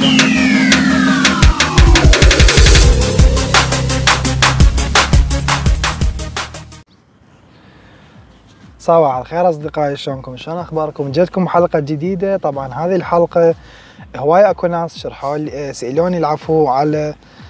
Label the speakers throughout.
Speaker 1: صباح الخير اصدقائي، شلونكم؟ شلون اخباركم؟ جيتكم حلقه جديده. طبعا هذه الحلقه هواي اكو ناس شرحوا لي سالوني العفو على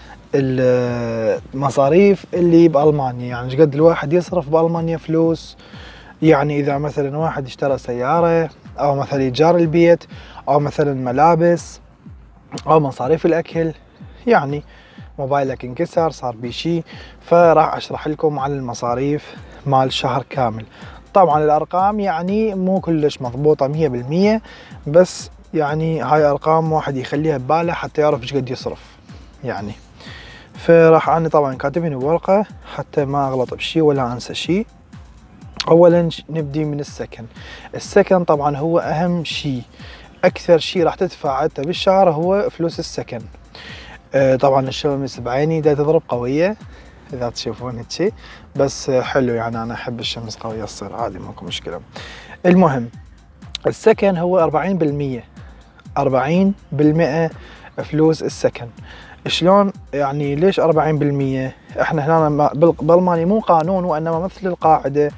Speaker 1: المصاريف اللي بالمانيا، يعني ايش قد الواحد يصرف بالمانيا فلوس. يعني اذا مثلا واحد اشترى سياره او مثلا ايجار البيت او مثلا ملابس او مصاريف الاكل، يعني موبايلك انكسر صار بيه شي، فراح اشرح لكم عن المصاريف مال شهر كامل. طبعا الارقام يعني مو كلش مضبوطه 100%، بس يعني هاي ارقام واحد يخليها بباله حتى يعرف ايش قد يصرف يعني. فراح انا طبعا كاتبين بورقه حتى ما اغلط بشي ولا انسى شي. اولا نبدي من السكن. السكن طبعا هو اهم شي، اكثر شي راح تدفع انت بالشهر هو فلوس السكن. طبعا الشمس بعيني دا تضرب قويه اذا تشوفون هيجي، بس حلو يعني انا احب الشمس قويه تصير عادي ماكو مشكله. المهم السكن هو 40%، 40% فلوس السكن. شلون يعني؟ ليش 40%؟ احنا هنا بالمانيا مو قانون وانما مثل القاعده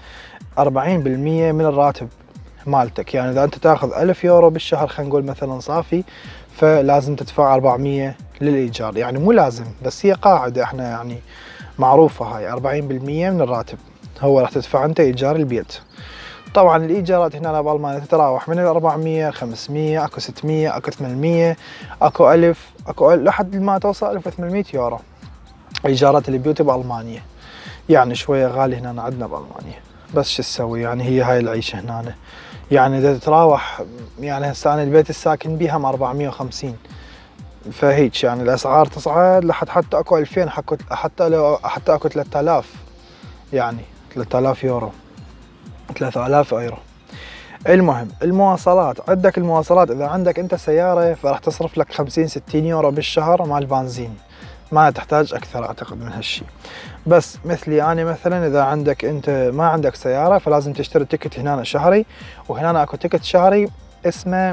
Speaker 1: 40% من الراتب مالتك. يعني اذا انت تاخذ 1000 يورو بالشهر خلينا نقول مثلا صافي، فلازم تدفع 400 للايجار. يعني مو لازم، بس هي قاعده احنا يعني معروفه هاي 40% من الراتب هو راح تدفع انت ايجار البيت. طبعا الايجارات هنا بالمانيا تتراوح من ال 400 500، اكو 600، اكو 800، اكو 1000، اكو لحد ما توصل 1800 يورو ايجارات البيوت بالمانيا. يعني شويه غالي هنا عندنا بالمانيا، بس شو تسوي يعني هي هاي العيشه هنا. يعني اذا تتراوح يعني هسه انا البيت الساكن بيه هم 450، فهيك يعني الاسعار تصعد لحد حتى اكو 2000، حتى اكو 3000، يعني 3000 يورو، 3000 يورو. المهم المواصلات، عندك المواصلات اذا عندك انت سياره فراح تصرف لك 50 60 يورو بالشهر مال بنزين، ما تحتاج اكثر اعتقد من هالشي. بس مثلي انا مثلا اذا عندك انت ما عندك سياره فلازم تشتري تيكت هنا شهري، وهنا اكو تيكت شهري اسمه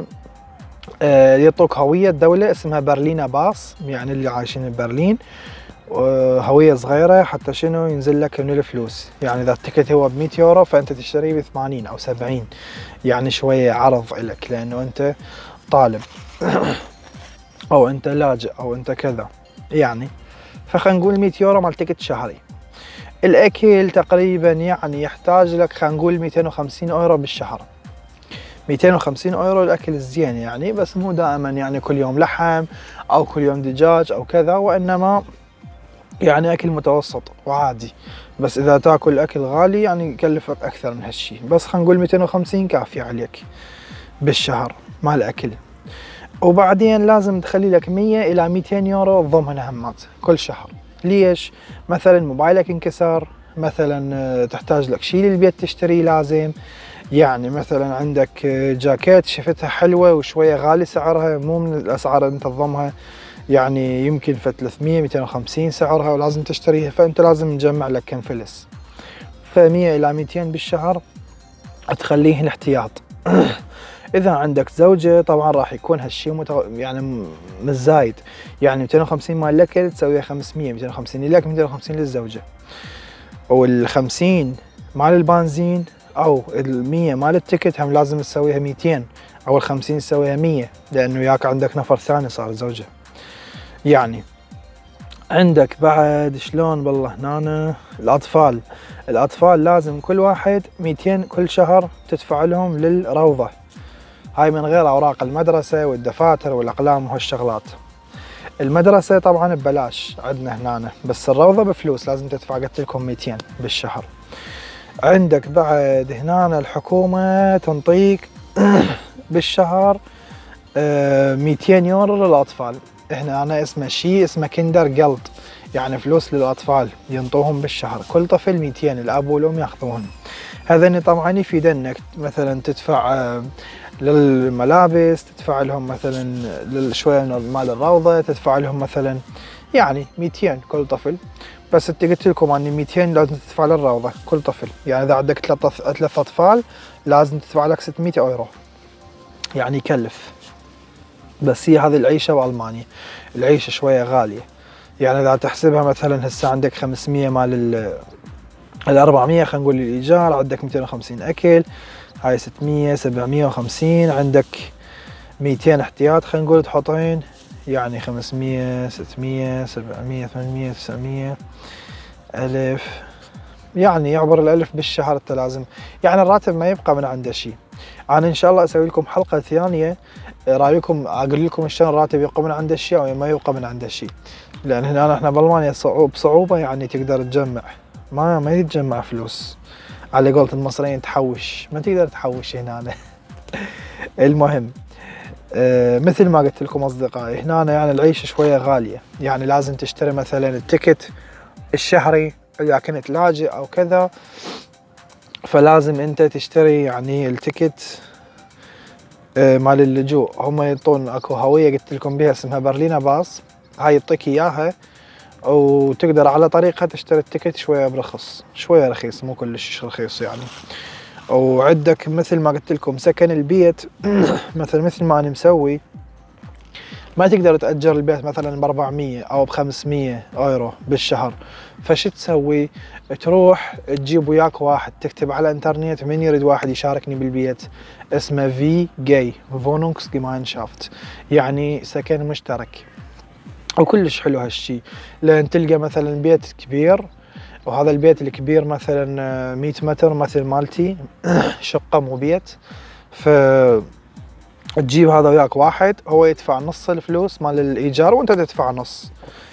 Speaker 1: يعطوك هويه دوله اسمها برلينا باص، يعني اللي عايشين ببرلين، هويه صغيره حتى شنو ينزل لك من الفلوس. يعني اذا التيكت هو ب 100 يورو فانت تشتريه ب 80 او 70، يعني شويه عرض لك لانه انت طالب او انت لاجئ او انت كذا يعني. فخلينا نقول 100 يورو مال تيكت شهري. الاكل تقريبا يعني يحتاج لك خلينا نقول 250 يورو بالشهر، 250 يورو الاكل الزين يعني، بس مو دائما يعني كل يوم لحم او كل يوم دجاج او كذا، وانما يعني اكل متوسط وعادي. بس اذا تاكل اكل غالي يعني يكلفك اكثر من هالشي، بس خلينا نقول 250 كافي عليك بالشهر مال اكل. وبعدين لازم تخلي لك 100 الى 200 يورو تضمن همات كل شهر. ليش؟ مثلا موبايلك انكسر، مثلا تحتاج لك شيء للبيت تشتريه لازم، يعني مثلا عندك جاكيت شفتها حلوه وشويه غالي سعرها، مو من الاسعار انت تضمها، يعني يمكن ف 300 250 سعرها ولازم تشتريها، فانت لازم نجمع لك كم فلس. ف 100 الى 200 بالشهر تخليه الاحتياط. اذا عندك زوجه طبعا راح يكون هالشيء يعني مش زايد، يعني 250 مال الاكل تسويها 500، 250 لك 250 للزوجه، وال50 مال البنزين او ال100 مال التيكت هم لازم تسويها 200، او ال50 تسويها 100 لانه ياك عندك نفر ثاني صار زوجه. يعني عندك بعد شلون بالله هنا الاطفال لازم كل واحد 200 كل شهر تدفع لهم للروضه، هاي من غير اوراق المدرسه والدفاتر والاقلام وهالشغلات. المدرسه طبعا ببلاش عندنا هنا، بس الروضه بفلوس لازم تدفع قلت لكم 200 بالشهر. عندك بعد هنا الحكومه تنطيك بالشهر 200 يورو للاطفال. هنا اسمه شيء اسمه كندر جلد، يعني فلوس للاطفال ينطوهم بالشهر، كل طفل 200 الاب والام ياخذون. هذني طبعا يفيدنك مثلا تدفع للملابس، تدفع لهم مثلا شويه من مال الروضه، تدفع لهم مثلا يعني 200 كل طفل. بس انت قلت لكم اني 200 لازم تدفع للروضه كل طفل، يعني اذا عندك ثلاث اطفال لازم تدفع لك 600 يورو، يعني يكلف. بس هي هذه العيشة بألمانيا، العيشة شوية غالية. يعني إذا تحسبها مثلا هسه عندك 500 مال ال 400 خلينا نقول الإيجار، عندك 250 أكل، هاي 600 750، عندك 200 احتياط خلينا نقول تحطين، يعني 500 600 700 800 900 1000، يعني يعبر الألف بالشهر. أنت لازم يعني الراتب ما يبقى من عنده شيء. أنا إن شاء الله أسوي لكم حلقة ثانية رايكم، أقول لكم شلون الراتب يبقى من عنده شيء أو ما يبقى من عنده شيء. لأن هنا احنا بألمانيا بصعوبة يعني تقدر تجمع، ما يتجمع فلوس على قولة المصريين تحوش، ما تقدر تحوش هنا. المهم مثل ما قلت لكم أصدقائي، هنا يعني العيشة شوية غالية، يعني لازم تشتري مثلا التيكت الشهري إذا كنت لاجئ أو كذا، فلازم أنت تشتري يعني التيكت مال اللجوء. هم يعطون اكو هوية قلت لكم بها اسمها برلينر باص، هاي يعطيك إياها وتقدر على طريقها تشتري التيكت شوية برخص، شوية رخيص مو كلش رخيص يعني. وعندك مثل ما قلت لكم سكن البيت مثل ما أنا مسوي، ما تقدر تأجر البيت مثلا ب 400 أو ب 500 يورو بالشهر. فش تسوي؟ تروح تجيب وياك واحد، تكتب على الانترنت من يريد واحد يشاركني بالبيت، اسمه في جاي فونونكس جيماينشافت، يعني سكن مشترك. وكلش حلو هالشي، لأن تلقى مثلا بيت كبير، وهذا البيت الكبير مثلا 100 متر مثل مالتي شقة مو بيت، ف تجيب هذا وياك واحد، هو يدفع نص الفلوس مال الإيجار وأنت تدفع نص.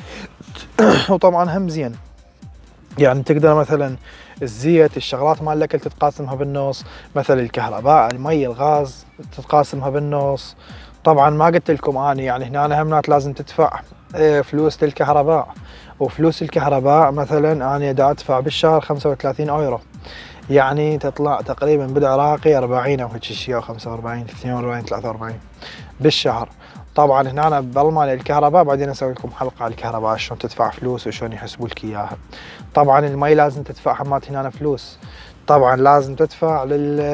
Speaker 1: وطبعا هم زين، يعني تقدر مثلا الزيت الشغلات مال الأكل تتقاسمها بالنص، مثل الكهرباء المي الغاز تتقاسمها بالنص. طبعا ما قلت لكم أنا يعني هنا همنات لازم تدفع فلوس للكهرباء، وفلوس الكهرباء مثلا أنا دا أدفع بالشهر 35 يورو، يعني تطلع تقريبا بالعراقي 40 او هيك شيء، او 45 42 43 بالشهر. طبعا هنا بألمانيا الكهرباء بعدين اسوي لكم حلقة على الكهرباء شلون تدفع فلوس وشلون يحسبوا لك اياها. طبعا المي لازم تدفع حمات هنا فلوس، طبعا لازم تدفع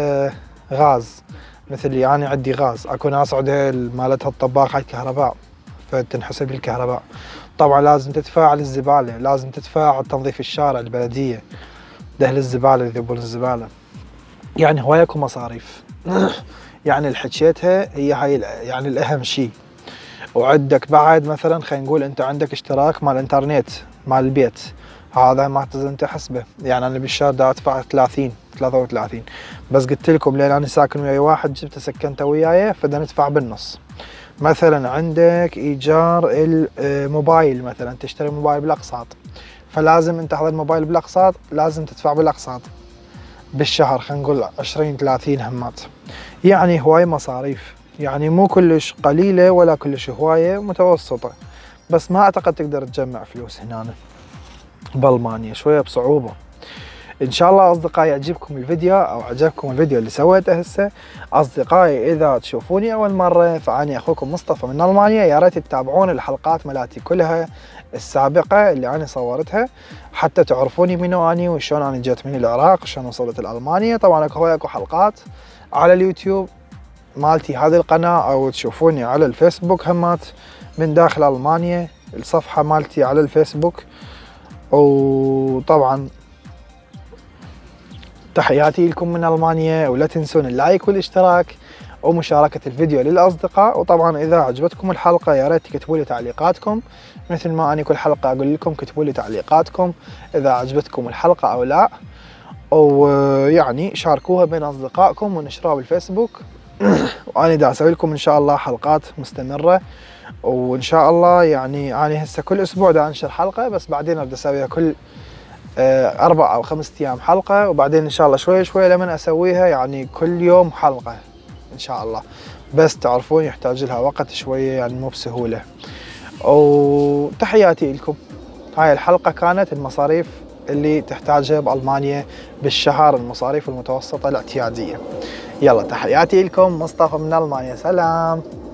Speaker 1: للغاز، مثل يعني انا عندي غاز، اكو ناس عندها مالتها الطباخ على الكهرباء فتنحسب الكهرباء. طبعا لازم تدفع للزبالة، لازم تدفع تنظيف الشارع البلدية، دهل الزبالة يذبون الزبالة، يعني هواي اكو مصاريف. يعني اللي حكيتها هي هاي يعني الأهم شيء. وعندك بعد مثلا خلينا نقول أنت عندك اشتراك مال الإنترنت مال البيت، هذا ما لازم تحسبه، يعني أنا بالشهر دا أدفع 30 33، بس قلت لكم لأن أنا ساكن وياي واحد جبته سكنته وياي فدا ندفع بالنص. مثلا عندك إيجار الموبايل، مثلا تشتري موبايل بالأقساط، فلازم أنت هذا الموبايل بالأقساط لازم تدفع بالأقساط بالشهر، خلينا نقول 20 30 همات، يعني هواي مصاريف، يعني مو كلش قليلة ولا كلش هواية، متوسطة. بس ما أعتقد تقدر تجمع فلوس هنا بألمانيا، شوية بصعوبة. إن شاء الله أصدقائي يعجبكم الفيديو أو عجبكم الفيديو اللي سويته هسه. أصدقائي إذا تشوفوني أول مرة فأني أخوكم مصطفى من ألمانيا، يا ريت تتابعون الحلقات مالتي كلها السابقة اللي أنا صورتها حتى تعرفوني منو أني وشون أنا جيت من العراق وشون وصلت لألمانيا. طبعا أكو حلقات على اليوتيوب مالتي هذه القناة، أو تشوفوني على الفيسبوك همات من داخل ألمانيا، الصفحة مالتي على الفيسبوك. وطبعا تحياتي لكم من ألمانيا، ولا تنسون اللايك والاشتراك ومشاركة الفيديو للأصدقاء. وطبعا إذا عجبتكم الحلقة يا ريت تكتبوا لي تعليقاتكم، مثل ما أنا كل حلقة أقول لكم كتبوا لي تعليقاتكم إذا عجبتكم الحلقة أو لا، ويعني شاركوها بين أصدقائكم ونشروها بالفيسبوك. وأنا دا أسوي لكم إن شاء الله حلقات مستمرة، وإن شاء الله يعني أنا هسه كل أسبوع دا أنشر حلقة، بس بعدين أبدأ أسويها كل 4 أو 5 أيام حلقة، وبعدين إن شاء الله شوي شوي لمن أسويها يعني كل يوم حلقة إن شاء الله. بس تعرفون يحتاج لها وقت شوية، يعني مو بسهولة. وتحياتي لكم. هاي الحلقة كانت المصاريف اللي تحتاجها بألمانيا بالشهر، المصاريف المتوسطة الاعتيادية. يلا تحياتي لكم، مصطفى من ألمانيا، سلام.